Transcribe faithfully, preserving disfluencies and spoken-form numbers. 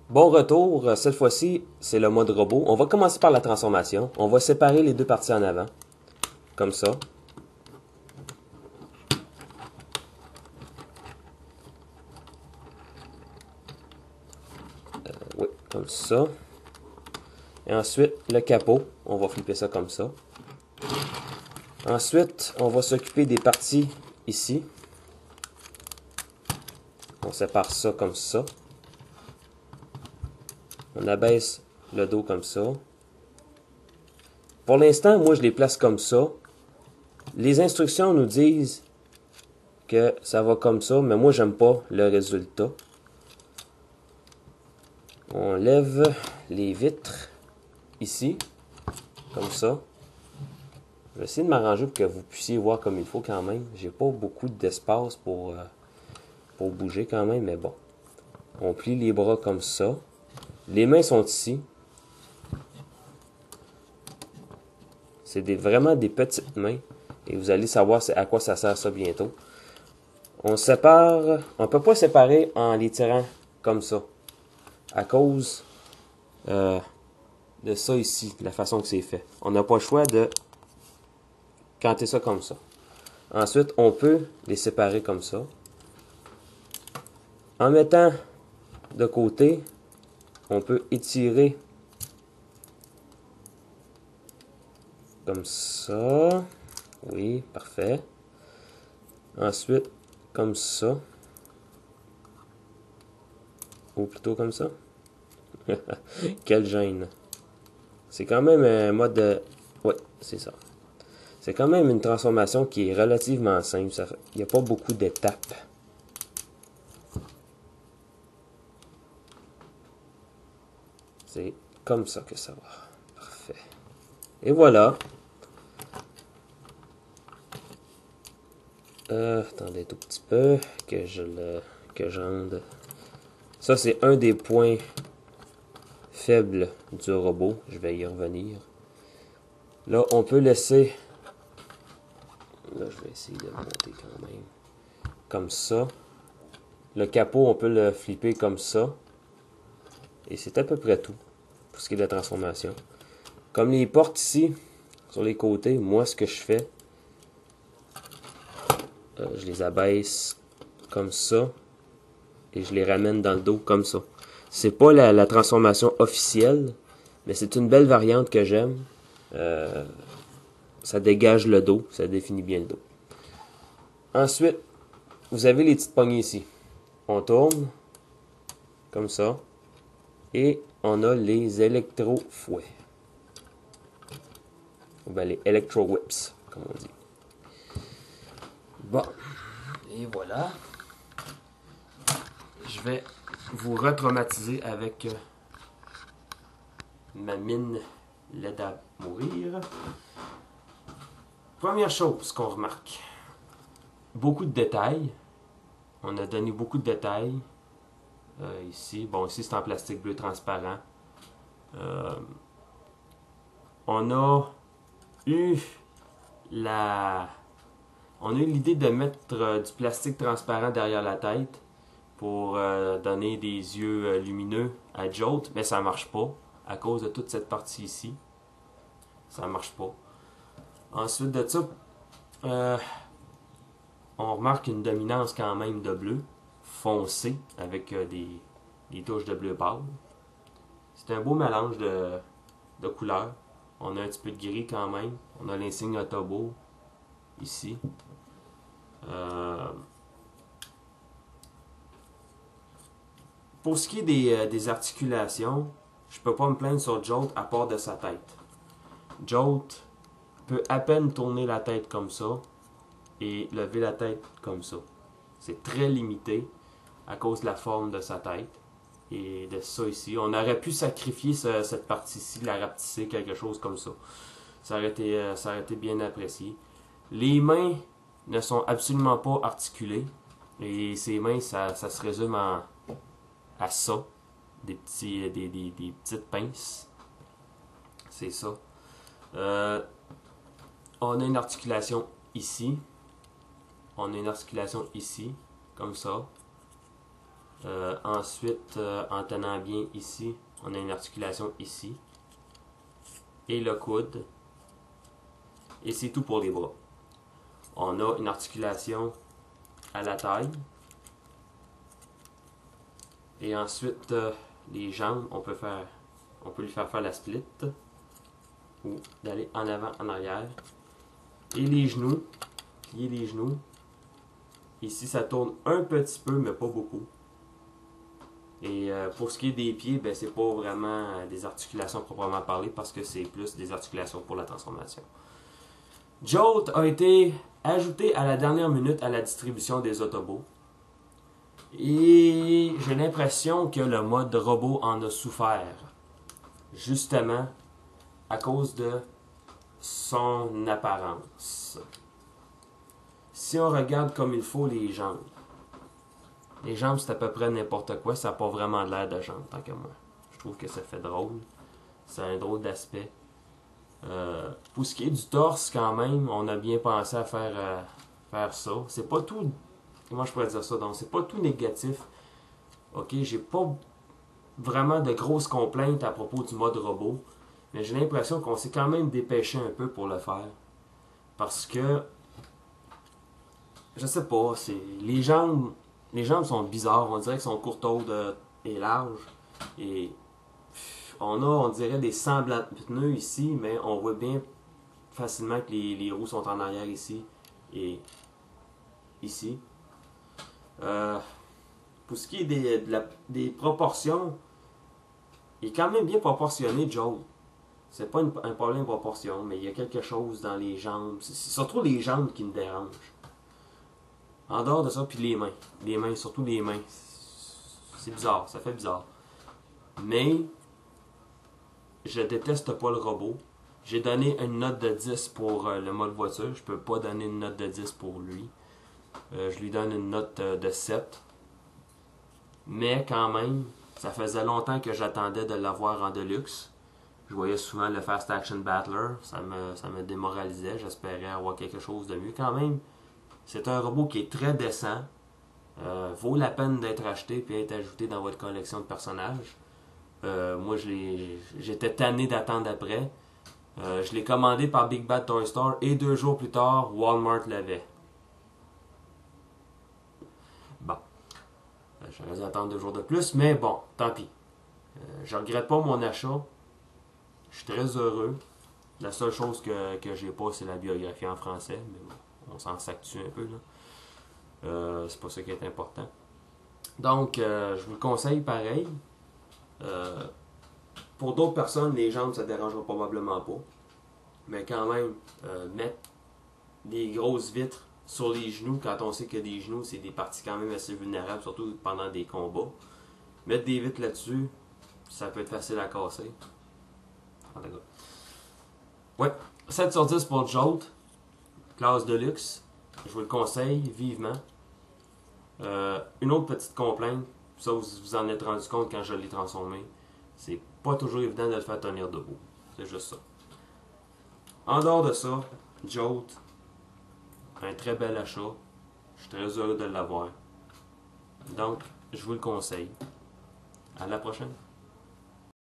Bon retour, cette fois-ci, c'est le mode robot. On va commencer par la transformation. On va séparer les deux parties en avant, comme ça. Euh, oui, comme ça. Et ensuite, le capot, on va flipper ça comme ça. Ensuite, on va s'occuper des parties ici. On sépare ça comme ça. On abaisse le dos comme ça. Pour l'instant, moi, je les place comme ça. Les instructions nous disent que ça va comme ça, mais moi, j'aime pas le résultat. On lève les vitres ici, comme ça. Je vais essayer de m'arranger pour que vous puissiez voir comme il faut quand même. J'ai pas beaucoup d'espace pour, euh, pour bouger quand même, mais bon. On plie les bras comme ça. Les mains sont ici. C'est des, vraiment des petites mains. Et vous allez savoir à quoi ça sert ça bientôt. On sépare. On ne peut pas séparer en les tirant comme ça. À cause euh, de ça ici, de la façon que c'est fait. On n'a pas le choix de canter ça comme ça. Ensuite, on peut les séparer comme ça. En mettant de côté, on peut étirer comme ça. Oui, parfait. Ensuite, comme ça. Ou plutôt comme ça. Quelle gêne. C'est quand même un mode de... Oui, c'est ça. C'est quand même une transformation qui est relativement simple. Il n'y a pas beaucoup d'étapes. C'est comme ça que ça va. Parfait. Et voilà. Euh, attendez un tout petit peu que je le que je rende. Ça, c'est un des points faibles du robot. Je vais y revenir. Là, on peut laisser... Là, je vais essayer de le monter quand même. Comme ça. Le capot, on peut le flipper comme ça. Et c'est à peu près tout pour ce qui est de la transformation. Comme les portes ici, sur les côtés, moi, ce que je fais, euh, je les abaisse comme ça. Et je les ramène dans le dos comme ça. C'est pas la, la transformation officielle, mais c'est une belle variante que j'aime. Euh, ça dégage le dos, ça définit bien le dos. Ensuite, vous avez les petites poignées ici. On tourne, comme ça, et on a les électro-fouets. Ou bien les electro-whips, comme on dit. Bon, et voilà. Je vais vous retraumatiser avec euh, ma mine l'aide à mourir. Première chose qu'on remarque, beaucoup de détails. On a donné beaucoup de détails. Euh, ici, bon, ici c'est en plastique bleu transparent. Euh, on a eu la, on a eu l'idée de mettre euh, du plastique transparent derrière la tête pour euh, donner des yeux euh, lumineux à Jolt, mais ça marche pas à cause de toute cette partie ici. Ça marche pas. Ensuite de ça, euh, on remarque une dominance quand même de bleu foncé avec euh, des, des touches de bleu pâle. C'est un beau mélange de, de couleurs. On a un petit peu de gris quand même. On a l'insigne Autobo ici. Euh, pour ce qui est des, euh, des articulations, je peux pas me plaindre sur Jolt à part de sa tête. Jolt peut à peine tourner la tête comme ça et lever la tête comme ça. C'est très limité à cause de la forme de sa tête et de ça ici. On aurait pu sacrifier ce, cette partie-ci, la rapetisser, quelque chose comme ça. Ça aurait été, euh, ça aurait été bien apprécié. Les mains ne sont absolument pas articulées et ces mains, ça, ça se résume en, à ça. Des, petits, des, des, des petites pinces. C'est ça. Euh, on a une articulation ici. On a une articulation ici, comme ça. Euh, ensuite, euh, en tenant bien ici, on a une articulation ici. Et le coude. Et c'est tout pour les bras. On a une articulation à la taille. Et ensuite, euh, les jambes, on peut faire, on peut lui faire faire la split. Ou d'aller en avant, en arrière. Et les genoux, plier les genoux. Ici, ça tourne un petit peu, mais pas beaucoup. Et euh, pour ce qui est des pieds, ben, c'est pas vraiment des articulations proprement parlées parce que c'est plus des articulations pour la transformation. Jolt a été ajouté à la dernière minute à la distribution des Autobots. Et j'ai l'impression que le mode robot en a souffert. Justement, à cause de son apparence. Si on regarde comme il faut les jambes, les jambes c'est à peu près n'importe quoi, ça n'a pas vraiment l'air de jambes tant que moi. Je trouve que ça fait drôle, c'est un drôle d'aspect. Euh, pour ce qui est du torse quand même, on a bien pensé à faire, euh, faire ça. C'est pas tout, comment je pourrais dire ça, donc c'est pas tout négatif. Ok, j'ai pas vraiment de grosses complaintes à propos du mode robot. Mais j'ai l'impression qu'on s'est quand même dépêché un peu pour le faire. Parce que, je sais pas, c'est les jambes, les jambes sont bizarres. On dirait qu'elles sont courtes et larges. Et on a, on dirait, des semblants de pneus ici, mais on voit bien facilement que les, les roues sont en arrière ici et ici. Euh, pour ce qui est des, de la, des proportions, il est quand même bien proportionné, Joe. C'est pas une, un problème de proportion, mais il y a quelque chose dans les jambes. C'est surtout les jambes qui me dérangent. En dehors de ça, puis les mains. Les mains, surtout les mains. C'est bizarre, ça fait bizarre. Mais, je déteste pas le robot. J'ai donné une note de dix pour euh, le mode voiture. Je peux pas donner une note de dix pour lui. Euh, je lui donne une note euh, de sept. Mais quand même, ça faisait longtemps que j'attendais de l'avoir en deluxe. Je voyais souvent le Fast Action Battler, ça me, ça me démoralisait, j'espérais avoir quelque chose de mieux. Quand même, c'est un robot qui est très décent, euh, vaut la peine d'être acheté et d'être ajouté dans votre collection de personnages. Euh, moi, j'étais tanné d'attendre après. Euh, je l'ai commandé par Big Bad Toy Store et deux jours plus tard, Walmart l'avait. Bon, j'aurais dû attendre deux jours de plus, mais bon, tant pis. Euh, je regrette pas mon achat. Je suis très heureux. La seule chose que, que j'ai pas, c'est la biographie en français. Mais bon, on s'en s'actue un peu. Là. Euh, c'est pas ça qui est important. Donc, euh, je vous le conseille pareil. Euh, pour d'autres personnes, les jambes, ça ne dérangera probablement pas. Mais quand même, euh, mettre des grosses vitres sur les genoux, quand on sait que des genoux, c'est des parties quand même assez vulnérables, surtout pendant des combats. Mettre des vitres là-dessus, ça peut être facile à casser. En tout cas. Ouais, sept sur dix pour Jolt, classe de luxe. Je vous le conseille vivement. Euh, une autre petite complainte, ça vous vous en êtes rendu compte quand je l'ai transformé, c'est pas toujours évident de le faire tenir debout. C'est juste ça. En dehors de ça, Jolt, un très bel achat. Je suis très heureux de l'avoir. Donc, je vous le conseille. À la prochaine.